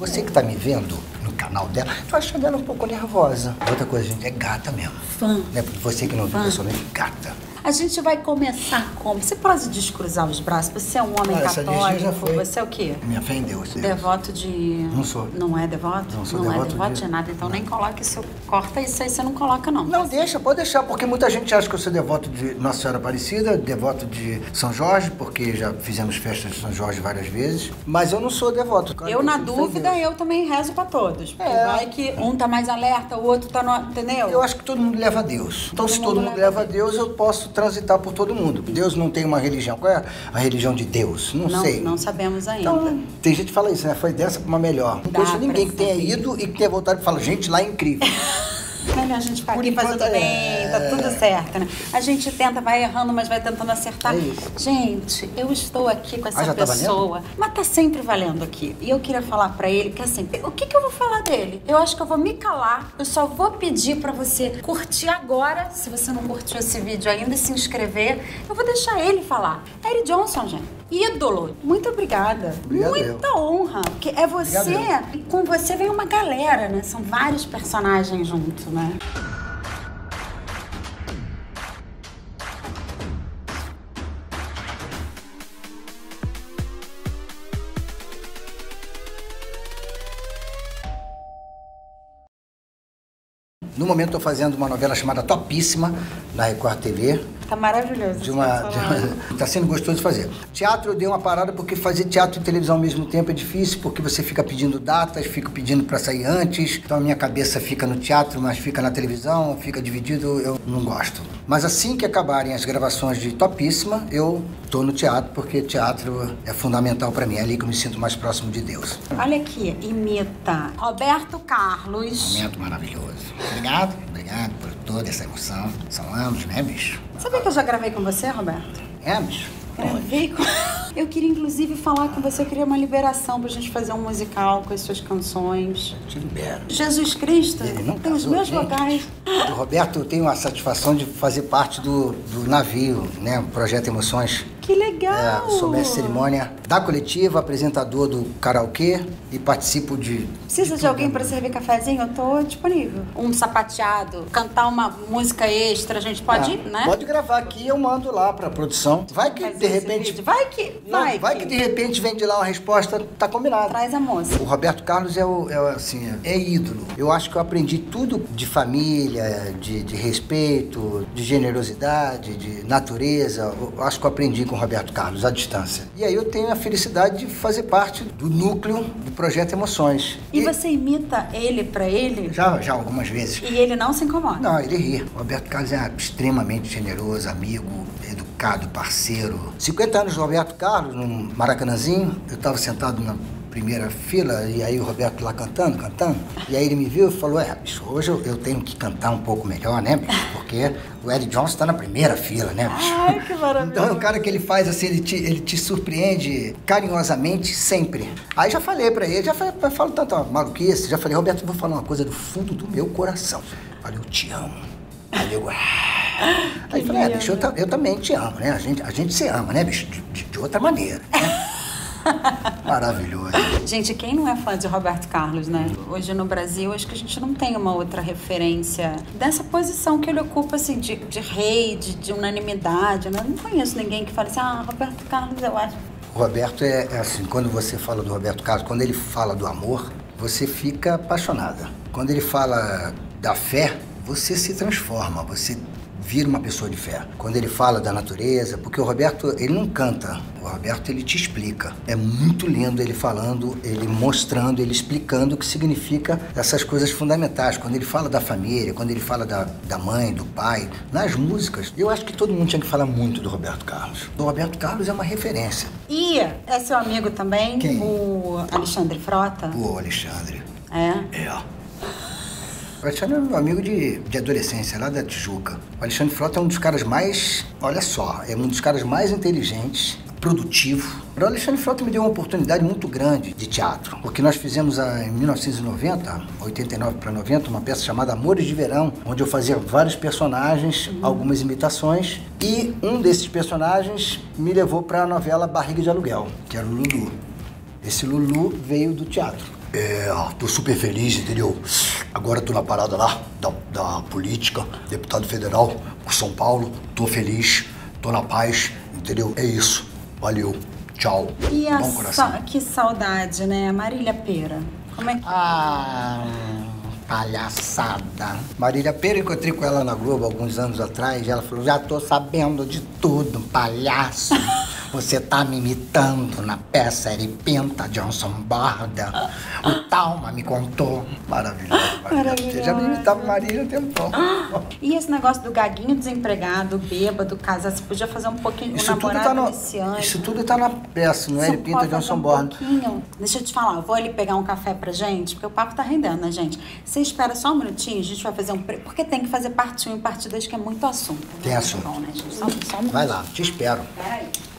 Você que tá me vendo no canal dela, tô achando ela um pouco nervosa. Outra coisa, gente, é gata mesmo. Fã. Né? Você que não viu pessoalmente, gata. A gente vai começar como? Você pode descruzar os braços? Você é um homem católico? Você é o quê? Minha fé em Deus. Devoto de... Não sou. Não é devoto? Não sou não devoto é devoto de nada, então nem coloca isso. Corta isso aí, você não coloca não. Não, deixa, pode deixar, porque muita gente acha que eu sou devoto de Nossa Senhora Aparecida, devoto de São Jorge, porque já fizemos festas de São Jorge várias vezes, mas eu não sou devoto. Claro, eu, na dúvida, eu também rezo pra todos. Porque vai que um tá mais alerta, o outro tá no... Entendeu? Eu acho que todo mundo leva a Deus. Então, se todo mundo leva a Deus, eu posso transitar por todo mundo. Deus não tem uma religião. Qual é a religião de Deus? Não sei. Não sabemos ainda. Então, tem gente que fala isso, né? Foi dessa pra uma melhor. Não conheço ninguém que tenha ido e que tenha voltado e fala, gente, lá é incrível. Melhor a gente ficar aqui fazendo bem, tá tudo certo, né? A gente tenta, vai errando, mas vai tentando acertar. É isso. Gente, eu estou aqui com essa já tá pessoa, valendo? mas tá sempre valendo aqui. E eu queria falar pra ele que assim, o que eu vou falar dele? Eu acho que eu vou me calar, eu só vou pedir pra você curtir agora, se você não curtiu esse vídeo ainda, e se inscrever. Eu vou deixar ele falar. Eric Johnson, gente. Ídolo. Muito obrigada. Obrigado. Muita honra. Porque é você, e com você vem uma galera, né? São vários personagens juntos, né? No momento, estou fazendo uma novela chamada Topíssima, na Record TV. Tá maravilhoso. Tá sendo gostoso de fazer. Teatro eu dei uma parada porque fazer teatro e televisão ao mesmo tempo é difícil, porque você fica pedindo datas, fica pedindo para sair antes, então a minha cabeça fica no teatro, mas fica na televisão, fica dividido, eu não gosto. Mas assim que acabarem as gravações de Topíssima, eu tô no teatro, porque teatro é fundamental para mim, é ali que eu me sinto mais próximo de Deus. Olha aqui, imita Roberto Carlos. Momento maravilhoso. Obrigado por toda essa emoção. São anos, né, bicho? Sabia que eu já gravei com você, Roberto? É, bicho? Gravei com... Eu queria, inclusive, falar com você. Eu queria uma liberação pra gente fazer um musical com as suas canções. Te libero. Jesus Cristo Ele não tem os casou, meus gente. vogais. O Roberto, eu tenho a satisfação de fazer parte do navio, né? O Projeto Emoções. Que legal! Sou mestre de cerimônia da coletiva, apresentador do karaokê e participo de... Precisa de alguém para servir cafezinho? Eu tô disponível. Um sapateado, cantar uma música extra, a gente pode ir, né? Pode gravar aqui e eu mando lá pra produção. Vai que de repente... Vai que de repente vem de lá uma resposta, tá combinado. Traz a moça. O Roberto Carlos é ídolo. Eu acho que eu aprendi tudo de família, de respeito, de generosidade, de natureza. Eu acho que eu aprendi com o Roberto Carlos à distância. E aí eu tenho a felicidade de fazer parte do núcleo do Projeto Emoções. E você imita ele pra ele? Já algumas vezes. E ele não se incomoda? Não, ele ri. O Roberto Carlos é extremamente generoso, amigo, educado, parceiro. 50 anos do Roberto Carlos, num Maracanãzinho, eu estava sentado na primeira fila e aí o Roberto lá cantando. E aí ele me viu e falou, bicho, hoje eu tenho que cantar um pouco melhor, né, bicho? Porque o Eric Johnson tá na primeira fila, né, bicho? Ai, que maravilha. Então é um cara que ele faz assim, ele te surpreende carinhosamente sempre. Aí já falei pra ele, falo tanta maluquice, já falei, Roberto, eu vou falar uma coisa do fundo do meu coração. Falei, eu te amo. Aí eu... Aí falei, bicho, eu também te amo, né? A gente se ama, né, bicho? De outra maneira, né? Maravilhoso. Gente, quem não é fã de Roberto Carlos, né? Hoje no Brasil, acho que a gente não tem uma outra referência dessa posição que ele ocupa, assim, de rei, de unanimidade, né? Eu não conheço ninguém que fale assim, Roberto Carlos, eu acho. O Roberto é assim, quando você fala do Roberto Carlos, quando ele fala do amor, você fica apaixonada. Quando ele fala da fé, você se transforma, você vira uma pessoa de fé. Quando ele fala da natureza, porque o Roberto, ele não canta, o Roberto, ele te explica. É muito lindo ele falando, ele mostrando, ele explicando o que significa essas coisas fundamentais. Quando ele fala da família, quando ele fala da mãe, do pai, nas músicas, eu acho que todo mundo tinha que falar muito do Roberto Carlos. O Roberto Carlos é uma referência. E é seu amigo também? Quem? O Alexandre Frota? O Alexandre. É? É. O Alexandre é meu amigo de adolescência, lá da Tijuca. O Alexandre Frota é um dos caras mais, olha só, é um dos caras mais inteligentes, produtivo. O Alexandre Frota me deu uma oportunidade muito grande de teatro, porque nós fizemos em 1990, 89 para 90, uma peça chamada Amores de Verão, onde eu fazia vários personagens, algumas imitações, e um desses personagens me levou para a novela Barriga de Aluguel, que era o Lulu. Esse Lulu veio do teatro. Tô super feliz, entendeu? Agora tô na parada lá da política, deputado federal por São Paulo. Tô feliz, tô na paz, entendeu? É isso. Valeu. Tchau. E Bom coração. que saudade, né? Marília Pêra. Como é que... Palhaçada. Marília Pêra, encontrei com ela na Globo alguns anos atrás e ela falou, já tô sabendo de tudo, palhaço. Você tá me imitando na peça Pinta Johnson Borda. O Talma me contou. Maravilhoso, Marília. Você já me imitava Marília há tempo. E esse negócio do gaguinho desempregado, bêbado, casado, você podia fazer um pouquinho, Isso o namorado iniciante. Isso tudo tá na peça, não é? Pinta Johnson Borda. Deixa eu te falar, eu vou ali pegar um café pra gente, porque o papo tá rendendo, né, gente? Você espera só um minutinho, a gente vai fazer porque tem que fazer parte 1 e parte 2, que é muito assunto. Tem assunto. Bom, né, gente? Só um Vai lá, te espero. Peraí.